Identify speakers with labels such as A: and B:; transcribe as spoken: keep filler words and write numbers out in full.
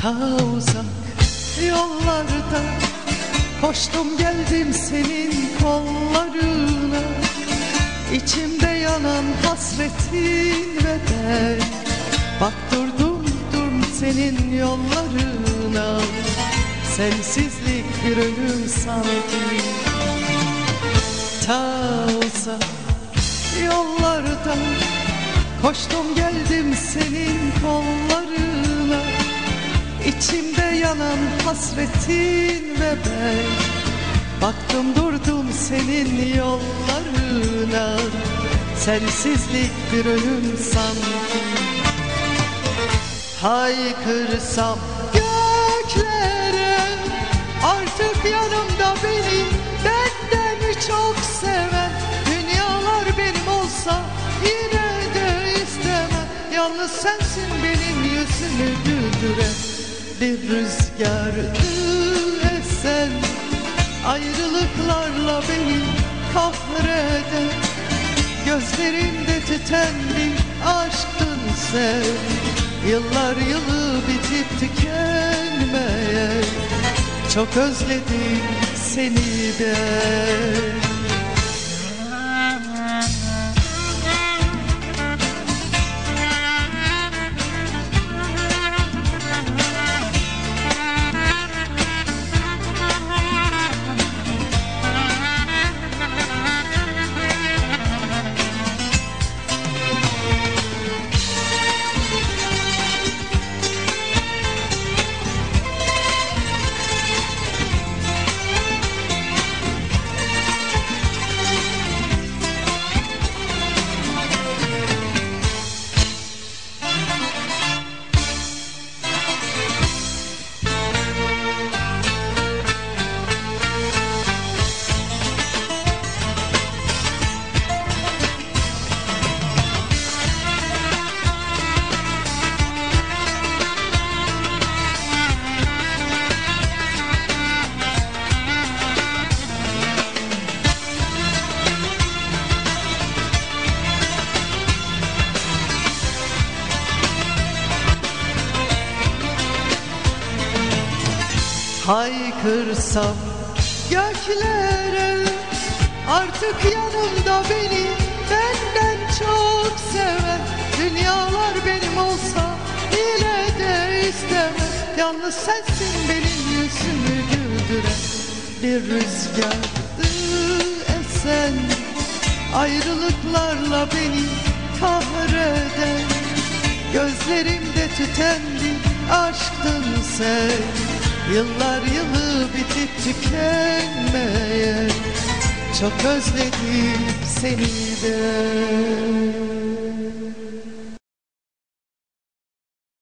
A: Ta uzak yollarda koştum geldim senin kollarına. İçimde yanan hasretin ve ben bak durdum durdum senin yollarına. Sensizlik bir ölüm sanki. Ta uzak yollarda koştum geldim senin kollarına. İçimde yanan hasretin ve ben baktım durdum senin yollarına. Sensizlik bir ölüm sanki. Haykırsam göklere artık yanımda beni benden çok seven. Dünyalar benim olsa yine de istemem. Yalnız sensin benim yüzümü güldüren. Bir rüzgardı esen, ayrılıklarla beni kahreden. Gözlerinde tüten bir aşktın sen. Yıllar yılı bitip tükenmeyen. Çok özledim seni ben. Haykırsam göklere artık yanımda beni benden çok seven. Dünyalar benim olsa yine de istemem. Yalnız sensin benim yüzümü güldüren. Bir rüzgardı esen, ayrılıklarla beni kahreden. Gözlerimde tüten bir aşktın sen. Yıllar yılı bitip tükenmeyen. Çok özledim seni de.